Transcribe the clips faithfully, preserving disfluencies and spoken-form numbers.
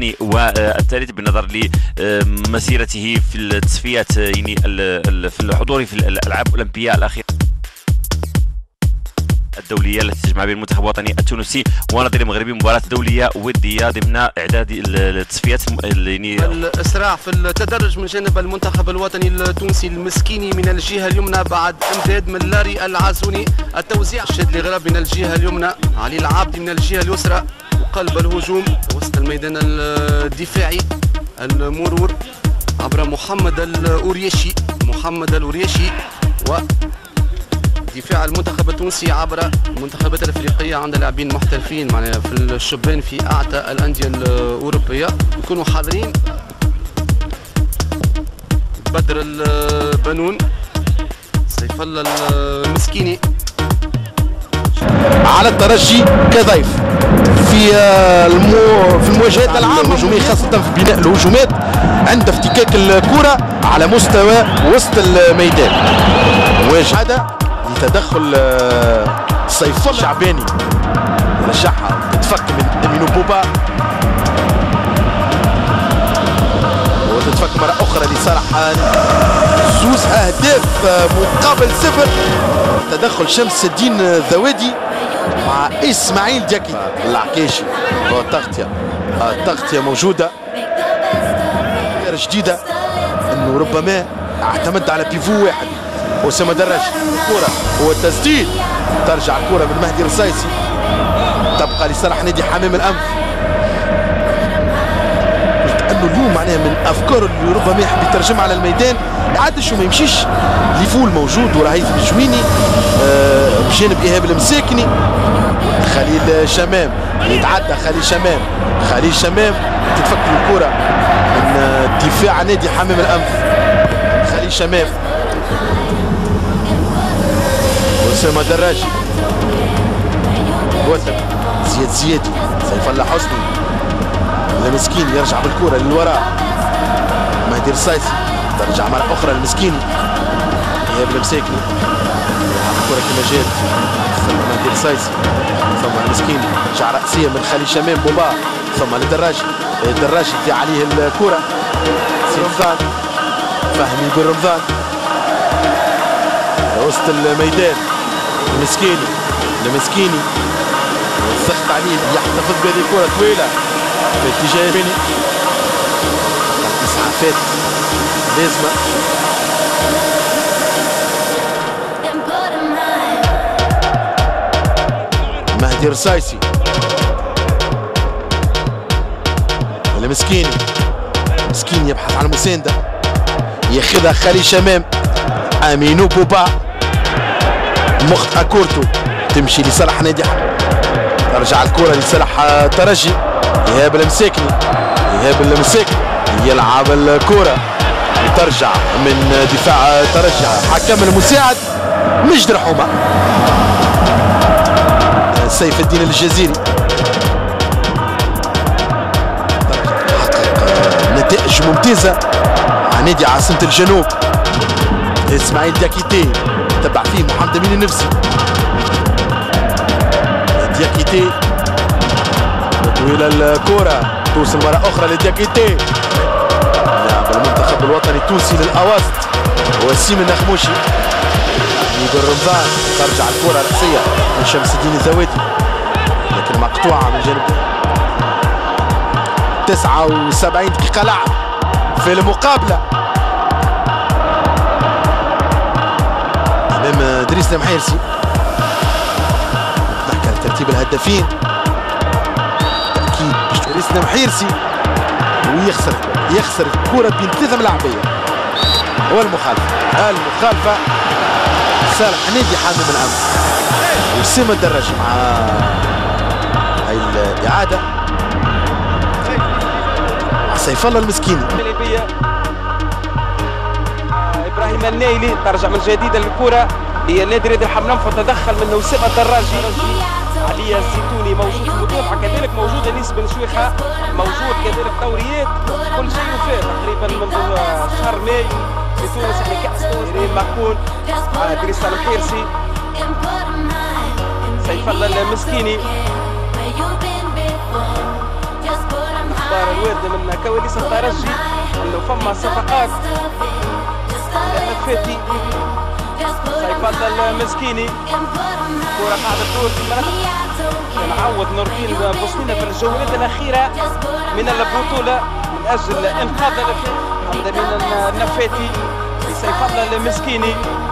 الثاني والثالث بالنظر لمسيرته في التصفيات يعني في الحضور في الالعاب الاولمبيه الاخيره الدوليه التي تجمع بين المنتخب الوطني التونسي ونظير المغربي مباراه دوليه وديه ضمن اعداد التصفيات يعني الاسراع في التدرج من جانب المنتخب الوطني التونسي المسكيني من الجهه اليمنى بعد امداد من لاري العازوني. التوزيع شادلي غراب من الجهه اليمنى، علي العابدي من الجهه اليسرى وقلب الهجوم وسط الميدان الدفاعي. المرور عبر محمد الأوريشي محمد الأوريشي و دفاع المنتخب التونسي عبر المنتخبات الافريقيه عند لاعبين محترفين معناها في الشبان في اعتى الانديه الاوروبيه يكونوا حاضرين. بدر البنون، سيف الله المسكيني على الترجي كضيف في المو... في المواجهات العامه الهجوميه خاصه في بناء الهجومات عند افتكاك الكره على مستوى وسط الميدان. مواجهه هذا تدخل سيف الله شعباني رجعها تتفك من امينو بوبا وتتفك مره اخرى لصالح زوز اهداف مقابل صفر. تدخل شمس الدين ذوادي مع اسماعيل دياكي العكاشي والتغطيه التغطيه موجوده جديده انه ربما اعتمد على بيفو واحد. أسامة دراج الكرة والتسديد ترجع الكرة من مهدي رصايصي تبقى لصالح نادي حمام الأنف. قلت أنه اليوم معناها من أفكار اللي ربما يحب يترجمها على الميدان يعدش وما يمشيش. ليفول موجود ورهيف الجويني آه بجانب إيهاب المساكني. خليل شمام يتعدى خليل شمام خليل شمام تتفك الكرة من دفاع نادي حمام الأنف. خليل شمام أسامة دراجي وثب زياد زيادي سيف الله حسني المسكين يرجع بالكرة للوراء مهدي رصايصي ترجع مرة أخرى للمسكيني إيهاب المساكني الكرة كما جات ثم مهدي رصايصي ثم المسكيني رجع رأسية من خليل شمام بوبا ثم للدراجي الدراجي في عليه الكرة سي رمضان فهمي بن رمضان وسط الميدان المسكيني المسكيني الضغط عليه يحتفظ بهذه الكرة طويلة في اتجاه بني اسعافات لازمة مهدي رصايصي المسكيني المسكيني يبحث عن مساندة ياخذها خليل شمام امينو بوبا مخطئ كورته تمشي لصالح نادي ترجع الكرة لصالح ترجي ايهاب المساكني ايهاب المساكني يلعب الكرة ترجع من دفاع ترجي حكم المساعد مجد حومة سيف الدين الجزيري حقق نتائج ممتازة مع نادي عاصمة الجنوب. اسماعيل دياكيتي تبع فيه محمد امين النفسي دياكيتي طويلة الكرة توصل مرة أخرى لدياكيتي لاعب المنتخب الوطني التونسي للأواسط وسيم النخموشي بن رمضان ترجع الكرة رأسية من شمس الدين الزوادي لكن مقطوعة من جانب تسعة وسبعين دقيقة لعب في المقابلة امام دريس المحيرسي. نحكي على ترتيب الهدافين اكيد باش دريس المحيرسي ويخسر يخسر الكرة بين ثلاثة ملاعبية والمخالفة المخالفة صالح نادي حامم الأمس وسام الدراج مع هاي الإعادة مع سيف الله المسكيني. ابراهيم النايلي ترجع من جديد للكرة لنادي نادي الحمام فتدخل من وسام الدراجي. علي الزيتوني موجود في المتابعة كذلك موجود انيس بن شويخة موجود كذلك دوريات كل شيء وفات تقريبا منذ شهر ماي في تونس يعني كأس تونس ماكون دريس المحيرسي سيف الله المسكيني الاخبار الوارده من كواليس الترجي انه فما صفقات فاتي سيف الله المسكيني كرة قاعدة تدور في المنطقة نعوض نور الدين بوسنينة في الجولات الأخيرة من البطولة من أجل إنقاذ حمد من النفاتي سيف الله المسكيني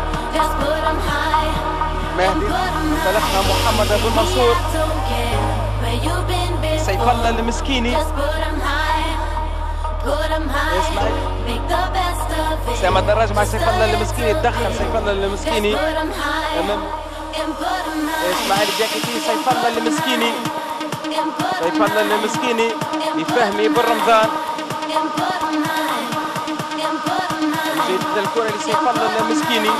مهدي تلقى محمد بن منصور سيف الله المسكيني اسمعي سامة الدراج مع سيف الله المسكيني تدخل سيف الله المسكيني امام اسماعيل بياكيتي سيف الله المسكيني سيف الله المسكيني لفهمي بن رمضان جديد الكرة لسيف الله المسكيني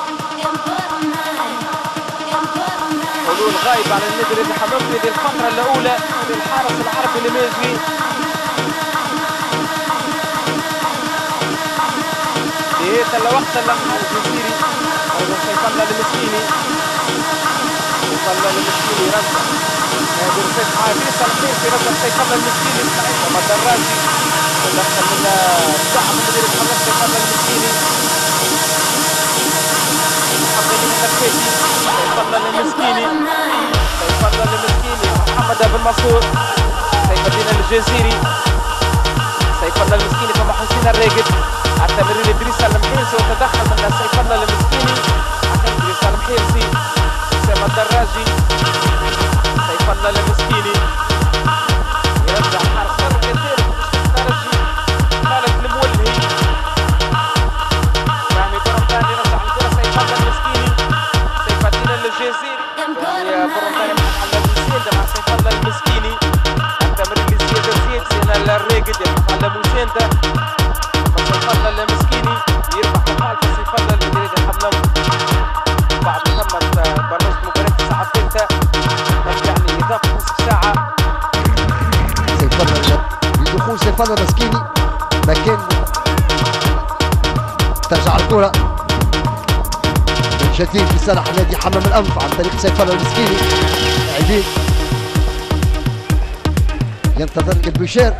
حلول غايب على النادي الذي حمام في الفترة الأولى للحارس العربي المازي في الوقت اللقاء الجزيري سيف الله المسكيني سيف الله المسكيني رجع هذه رفيق عابيس الخير في رجع سيف الله المسكيني سعيد الدراجي تدخل من الدعم المدير الحمام سيف الله المسكيني محمد النفاتي سيف الله المسكيني سيف الله المسكيني محمد بن منصور سيف الدين الجزيري سيف الله المسكيني كما حسين الراقد التمرير ادريس المحيرسي وتدخل من سيف الله المسكيني عشان ادريس المحيرسي اسامه الدراجي سيف الله المسكيني يرجع حارس الكثير الدراجي خالد المولهي رامي برمضان يرجع الكره سيف الله المسكيني سيف الدين الجزيري يا برمضان محمد الزياده مع سيف الله المسكيني التمرير لزياده زيد سينا الراقد يفتح على مسانده سيف الله المسكيني يربح الحال في سيف الله المدير الحمام بعد ما تمت برنامج مباراة الساعة الثالثة يعني إضافة نصف ساعة سيف الله بدخول سيف الله المسكيني مكان ترجع الكرة من جديد لصالح نادي حمام الأنف عن طريق سيف الله المسكيني عديد ينتظر البشير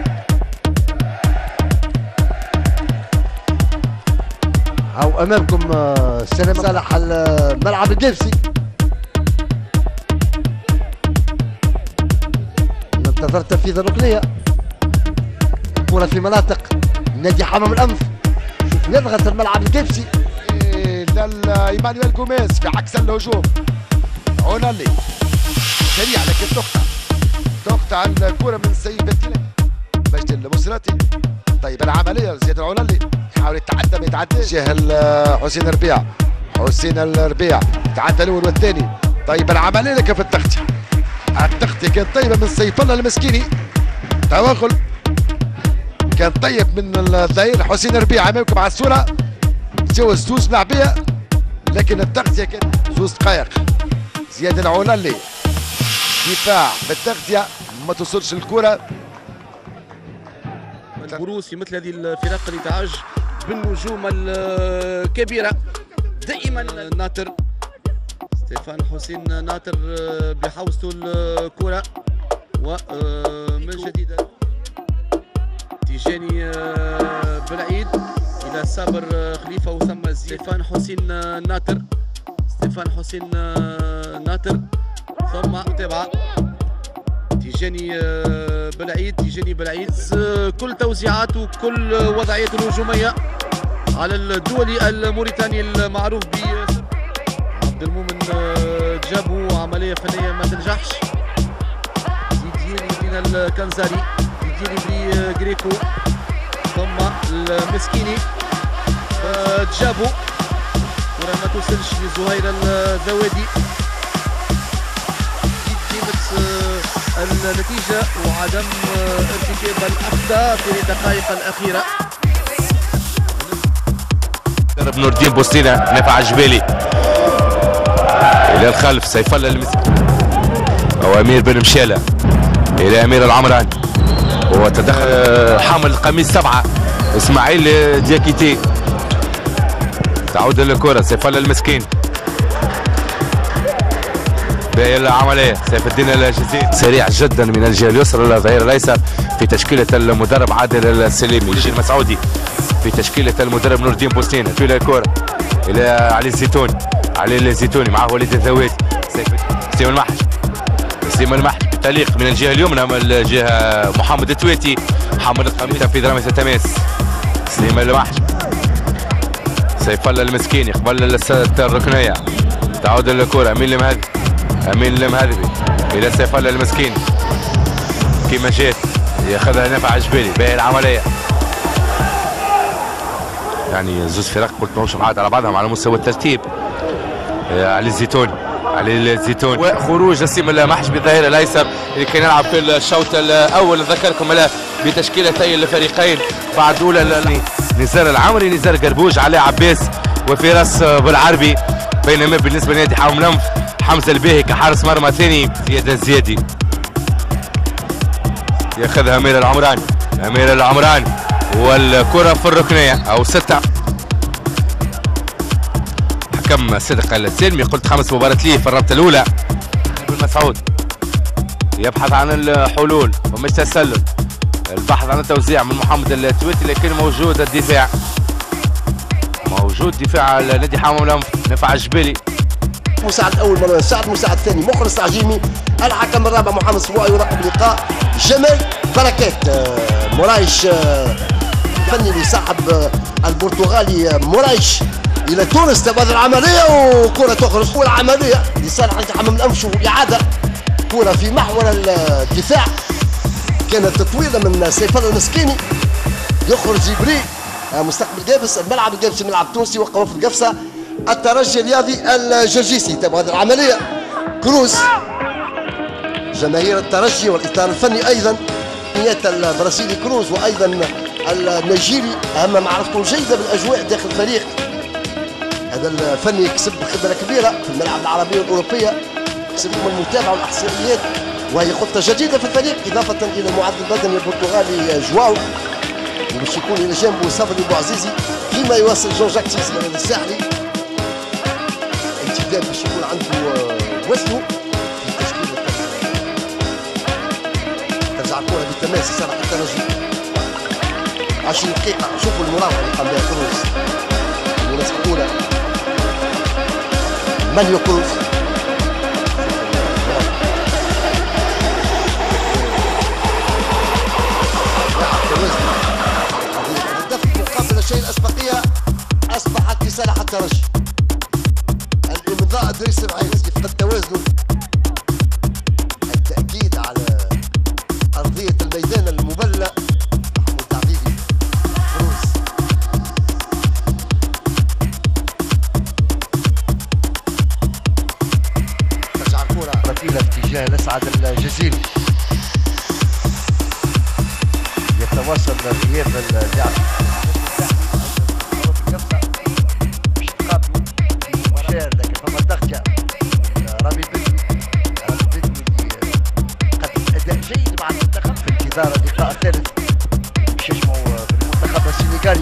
أو أمامكم سلام صالح الملعب الجبسي ننتظر تنفيذ الركنية كرة في مناطق نادي حمام الأنف شوف يضغط الملعب الجبسي ايمانويل جوميز في عكس الهجوم عونالي سريع لكن تقطع تقطع الكرة من سيد التيني مجد المسراتي طيب العملية زياد العونالي يحاول يتعدى ما يتعداش جاه حسين الربيع حسين الربيع تعدى الاول والثاني طيب العمليه لك في التغطيه التغطيه كانت طيبه من سيف الله المسكيني توغل كان طيب من الظهير حسين الربيع امامكم على الصوره سوى زوز لعبيه لكن التغطيه كانت زوز دقائق زياد العونالي دفاع بالتغطيه ما توصلش الكره البروز في مثل هذه الفرق اللي تعج بالنجوم الكبيرة دائما ناطر ستيفان حسين ناطر بحوزته الكرة ومن جديد تيجاني بالعيد إلى صابر خليفة وثم ستيفان حسين ناطر ستيفان حسين ناطر ثم متابعة تيجاني بالعيد تيجاني بالعيد كل توزيعات وكل وضعيات الهجوميه على الدولي الموريتاني المعروف ب عبد المؤمن جابوا عمليه فنيه ما تنجحش ديدير يدينا الكنزاري ديدير يبري جريكو ثم المسكيني جابوا كره ما توصلش لزهير الذوادي النتيجة وعدم ارتكاب الأخطاء في الدقائق الأخيرة. درب نور الدين بوسطينة نافع الجبالي إلى الخلف سيف الله المسكين أو أمير بن مشالة إلى أمير العمران وتدخل حامل القميص سبعة إسماعيل دياكيتي تعود الكرة سيف الله المسكين باهي العملية سيف الدين الجزيري سريع جدا من الجهة اليسرى إلى الظهير الأيسر في تشكيلة المدرب عادل السليمي. يجي المسعودي في تشكيلة المدرب نور الدين بوستينة. في الكرة إلى علي الزيتوني، علي الزيتوني معه وليد الذواتي، سليم المحج، سليم المحج تليق من الجهة اليمنى من الجهة محمد التويتي، محمد القميص تنفيذ رمية التماس، سليم المحج، سيف الله المسكيني قبل الست الركنية، تعود الكرة أمين المهذبي، أمين المهذبي إلى سيف الله المسكيني كيما جات ياخذها نافع جبالي. باهي العملية يعني زوز فرق قلت ماهوش بعاد على بعضهم على مستوى الترتيب. علي الزيتوني، علي الزيتوني وخروج جسيم المحج بالظهير الايسر اللي كان يلعب في الشوط الاول. نذكركم بتشكيلتي الفريقين بعد اولى نزار العمري، نزار قربوج، علي عباس وفراس بالعربي، بينما بالنسبه لنادي حامل الانف حمزه الباهي كحارس مرمى ثاني، زياد الزيادي ياخذها امير العمراني، امير العمراني والكره في الركنيه او سته. حكم صدق السلمي قلت خمس مباريات ليه في الرابطه الاولى. بن مسعود يبحث عن الحلول ومش تسلل، البحث عن التوزيع من محمد التويتي، لكن موجود الدفاع، موجود دفاع نادي حامل الانف نفع الجبالي. مساعد اول مره سعد، مساعد ثاني مخلص عجيمي، الحكم الرابع محمد صبوعي، يراقب اللقاء جمال بركات. مورايش فني لصاحب البرتغالي مورايش الى تونس تبادل العمليه وكره تخرج، والعمليه لصالح نادي حمام الانف. اعاده كره في محور الدفاع كانت تطويله من سيف الله المسكيني، يخرج جبريل مستقبل جابس، الملعب الجابس الملعب التونسي وقف القفصه الترجي الرياضي الجرجيسي تبادل العمليه. كروز جماهير الترجي والاطار الفني ايضا نيات البرازيلي كروز وايضا النيجيري، اهم معرفته جيده بالاجواء داخل الفريق. هذا الفني كسب خبره كبيره في الملعب العربيه والاوروبيه، كسب من المتابعه والاحصائيات، وهي خطه جديده في الفريق اضافه الى المعدل البدني البرتغالي جواو، وباش يكون الى جانبه صبري بوعزيزي فيما يواصل جون جاك سيسي الساحلي انتداب باش يكون عنده وزنه في تشكيله. ترجع الكره بالتماس لصالح الترجي. عشرين دقيقه شوفوا المراوغه اللي قام بها كروز، المناسبه الاولى مانيو كروز مقابل الشيء الاسبقيه اصبحت لصالح الترجي. الامضاء ادريس العيس يفقد توازنه، التاكيد على ارضيه الميدان المبلله. محمود تعبيدي كروز ترجع الكره رتيله اتجاه الاسعد الجزيري، يتواصل غياب اللاعب لكن فما ضغط رامي بدوي، رامي بدوي اللي قدم اداء جيد مع المنتخب في انتظار اللقاء الثالث باش يجمعوا بالمنتخب السنغالي.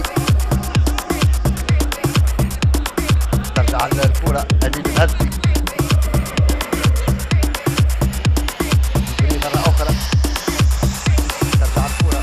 ترجع الكره امين المهذبي مره اخرى، ترجع الكره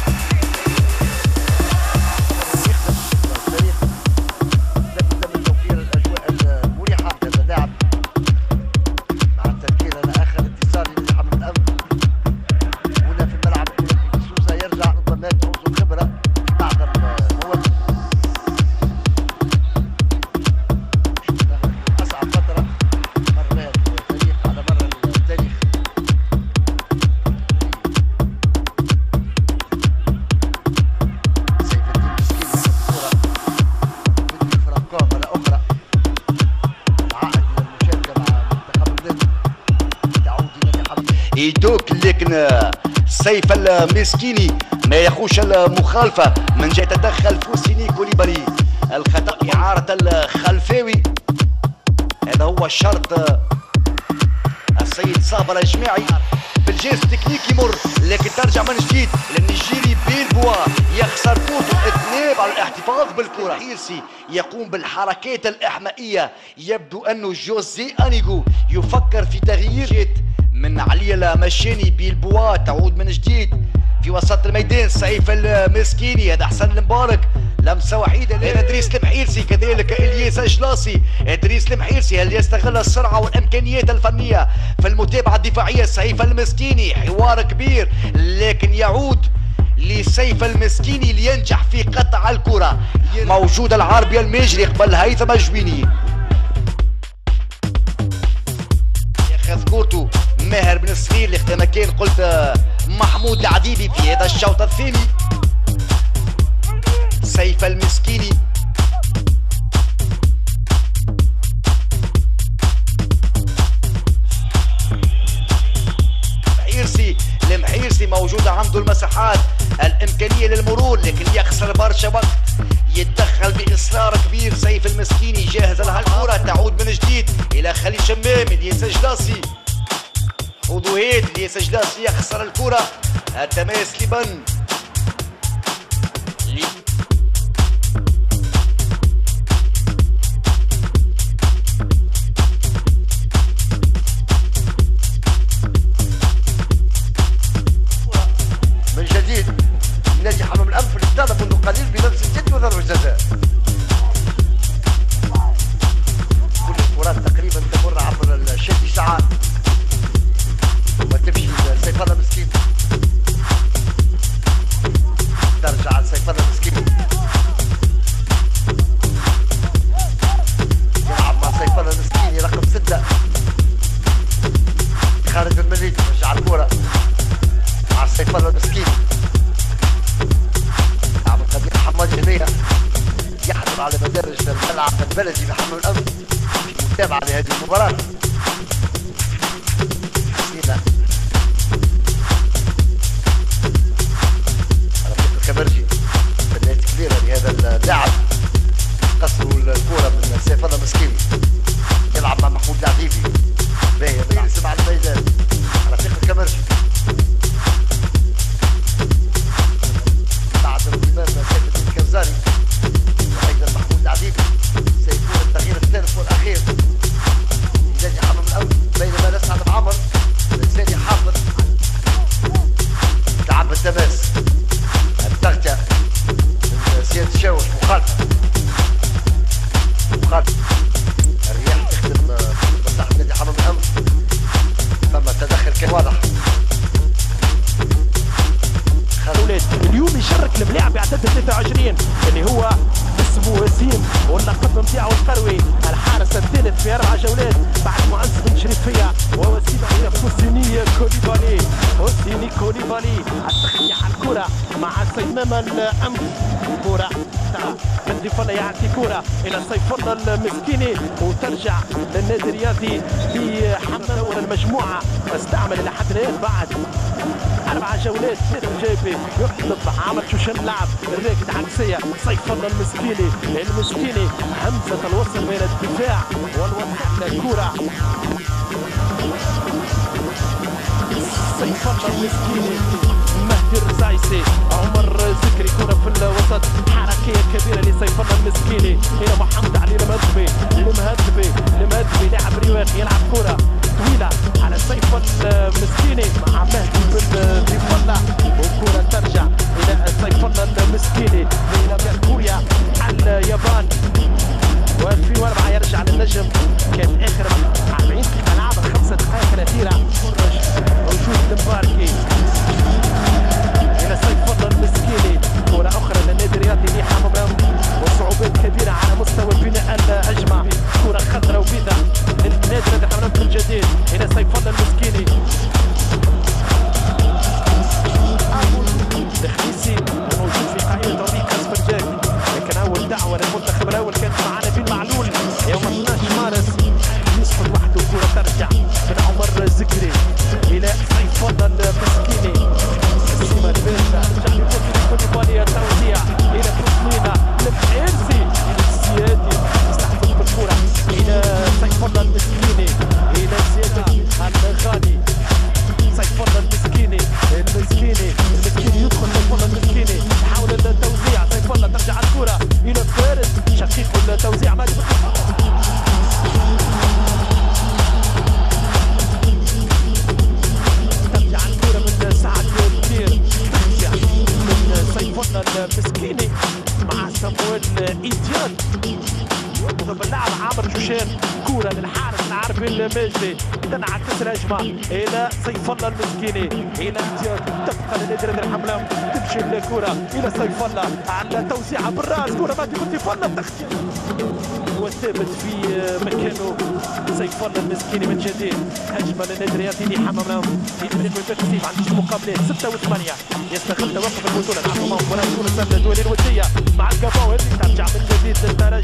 يدوك لكن سيف المسكيني ما يخوش المخالفة من جهة تدخل فوسيني كوليبالي، الخطأ إعارة الخلفاوي. هذا هو الشرط السيد صابر الجماعي بالجهاز التكنيكي يمر، لكن ترجع من جديد للنيجيري بيلبوا يخسر فوتو اثنين على الاحتفاظ بالكرة. حيرسي يقوم بالحركات الإحمائية، يبدو أنه جوزي أنيغو يفكر في تغيير من علي المشاني. بيلبوا تعود من جديد في وسط الميدان سيف المسكيني، هذا حسن المبارك، لمسه وحيده لين ادريس المحيرسي، كذلك الياس اجلاسي. ادريس المحيرسي هل يستغل السرعه والامكانيات الفنيه في المتابعه الدفاعيه. سيف المسكيني حوار كبير لكن يعود لسيف المسكيني لينجح في قطع الكره. موجود العربي المجري قبل هيثم الجويني، ياخذ كورته ماهر بن الصغير اللي كما كان قلت محمود العديدي في هذا الشوط الثاني. سيف المسكيني محيرسي، المحيرسي موجودة عنده المساحات الإمكانية للمرور لكن يخسر برشا وقت، يتدخل بإصرار كبير. سيف المسكيني جاهز لها الكرة، تعود من جديد إلى خليل شمام. الياس جلاسي وضوهيت، الياس جلاسي يخسر الكرة، التماس لبن لي من جديد نادي حمام الأنف اللي استضاف منذ قليل بنفس الجد وضرب الجزاء. كل الكرات تقريبا تمر عبر الشادي ساعة وتمشي سيف الله مسكين، ترجع لسيف الله مسكين، يلعب مع سيف الله مسكين رقم ستة خالد بن مليك، رجع الكرة مع سيف الله مسكين، عمل قديم حماد جنيه يحضر على مدارج الملعب البلدي بحمام الأنف في متابعة لهذه المباراة. حسينا رفيق الكبرجي بداية كبيرة لهذا اللاعب، قصروا الكرة من سيف الله مسكين، يلعب مع محمود العديدي، باهي يرسم على الميدان رفيق الكبرجي بعد انضمام سيف الكنزاري وايضا محمود العديدي. سيكون التغيير الثالث والاخير لنادي حمام الأنف، بينما نسعد بعمر الثاني حافظ لعب التماس، التغطية من سياد الشاوش، مخالفة مخالفة الرياح تخدم مصلحة نادي حمام الأنف، ثم تدخل كان واضح. اليوم يشارك الملاعب بعدد ثلاثة وعشرين اللي هو اسمه وسيم واللقب نتاعو القروي، الحارس الثالث في اربع جولات بعد معز بن شريفيه ووسيم حسيني كوليبالي. حسيني كوليبالي التخلية على الكره مع سيمام الانف، كره من ضيف الله يعطي كره الى سيف الله المسكيني وترجع للنادي الرياضي بحمام المجموعه، استعمل الى حد الان بعد اربع جولات ثلاث جايبه يطلب عمل شوشن لعب الراكد عكسيه. سيف الله المسكيني المسكيني همزه الوصل بين الدفاع والوضع الكره. سيف الله المسكيني مهدي الرزايسي، عمر ذكري كره في الوسط، حركيه كبيره لسيف الله المسكيني الى محمد علي المهدبي المهدبي المهدبي لاعب رواق يلعب كره طويله على سيف المسكيني مع مهدي بن ضيف الله، وكره ترجع الى سيف الله المسكيني الى ميركوريا اليابان. و2004 يرجع للنجم، كان اخر أربعين العاب خمسة دقائق الاخيره. وجود المباركي الى سيف الله المسكيني، كره اخرى للنادي الرياضي لحمام الأنف وصعوبات كبيره على مستوى البناء الاجمع، كره خضراء وبيضاء للنادي الرياضي حمام الأنف الجديد الى سيف الله المسكيني. الخميسي موجود في قائمه توفيق اسبرجاك، لكن اول دعوه للمنتخب الاول كانت مع نبيل معلول يوم اثني عشر مارس، يسقط وحده كره ترجع من عمر الذكري الى سيف الله المسكيني. سيما الباشا رجع لفوز كوليبالي، التوزيع الى بروسمينا المحيرسي الى الزيادي يستحفظ بالكره الى سيف الله المسكيني الى زيادة الغالي. سيف الله المسكيني المسكيني المسكيني يدخل سيف الله المسكيني يحاول التوزيع، سيف الله ترجع الكره الى فارس شقيق التوزيع ماجد ترجع الكره زياد باللاعب عامر جوشان كورة للحارس العربي المجدي تنعكس الهجمة إلى سيف الله المسكيني إلى زياد تبقى لنادي الحملة تمشي الكرة إلى سيف الله على توزيعها بالراس كرة ما تكون سيف الله تخطيط وثابت في مكانه سيف الله المسكيني من جديد هجمة للنادي الرياضي حمام في فريق التكسيف عندش مقابلات ستة وثمانية يستغل توقف البطولة العام ولا يكون السنة الدولية الودية مع الكفاوة اللي ترجع من جديد للترجي